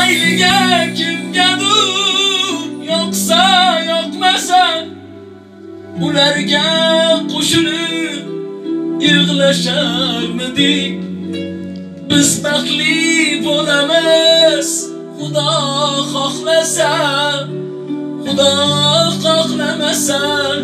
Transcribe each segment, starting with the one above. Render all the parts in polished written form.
Mayliga kimgadir yoqsa yoqmasa ularga qo'shilib yig'lasharmidik. Biz baxtli bo'lamiz Xudo xohlasa, Xudo xohlamasa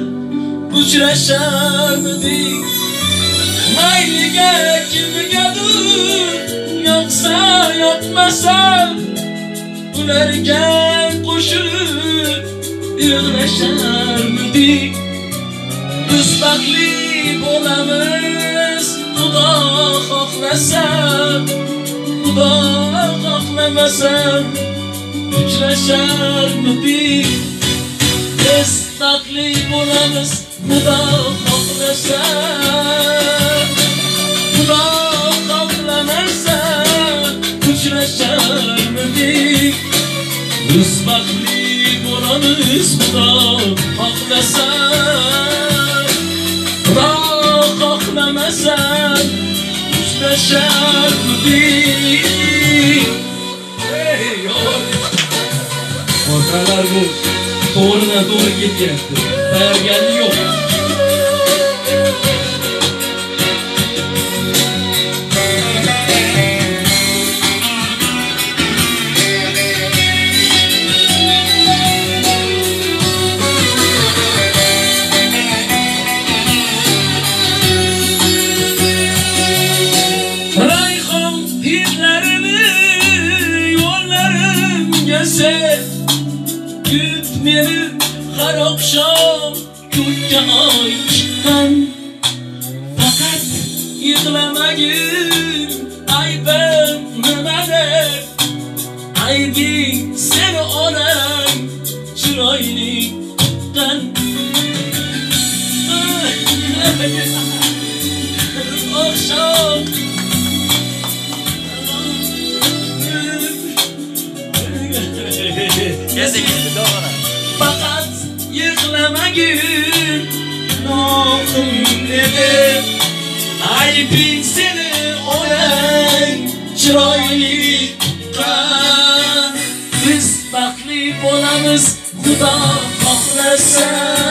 uchrasharmidik. Mayliga kimgadir yoqsa yoqmasa ularga qo'shilib yig'lasharmidik. Biz baxtli bo'lamiz Xudo xohlasa, Xudo xohlamasa uchrasharmidik. Biz baxtli bo'lamiz Xudo xohlasa, Xudo xohlamasa uchrasharmidik. Biz baxtli bo'lamiz Xudo xohlasa, Xudo xohlamasa uchrasharmidik. Ortalar bu to'g'ridan to'g'ri ketyapti. Tayyorgarlik yo'q. Rayhon hidlarini yo'llarimga ser, kut meni har oqshom ko'kka oy chiqqan. Faqat yig'lamagin, aybim nimadir? Aybing seni onang chiroyli tuqqan. Oqshom faqat yig'lamagin, noqim edi. Aybing seni onang chiroyli tuqqan. Biz baxtli bo'lamiz Xudo xohlasa,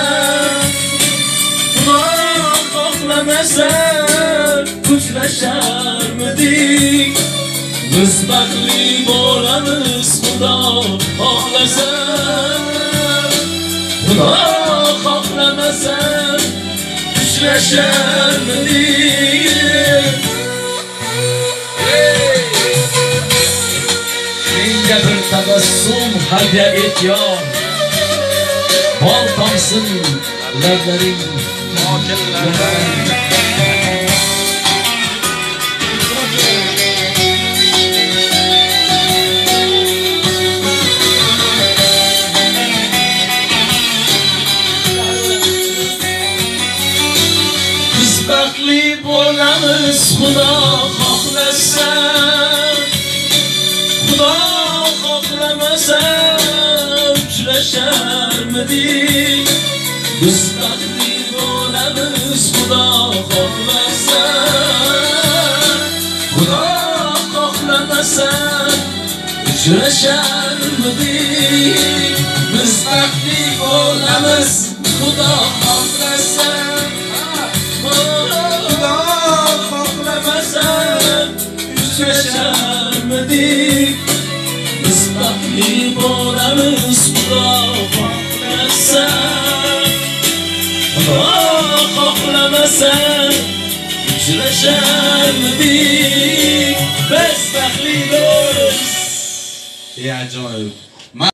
Xudo xohlamasa uchrasharmidik. Biz baxtli bo'lamiz Xudo xohlasa, Xudo xohlamasa uchrasharmidik. Menga bir tabassum hadya et yor, bol tomsin lablaring mokillardan. Baxtli bo'lamiz Xudo xohlasa, Xudo xohlamasa uchrasharmidik. Biz baxtli bo'lamiz Xudo xohlasa, Xudo xohlamasa uchrasharmidik. Biz baxtli bo'lamiz Xudo xohlasa, Xudo xohlamasa uchrasharmidik. Biz baxtli bo'lamiz Xudo xohlasa, Xudo xohlamasa uchrasharmidik. Biz baxtli bo'lamiz. Ey ajoyib.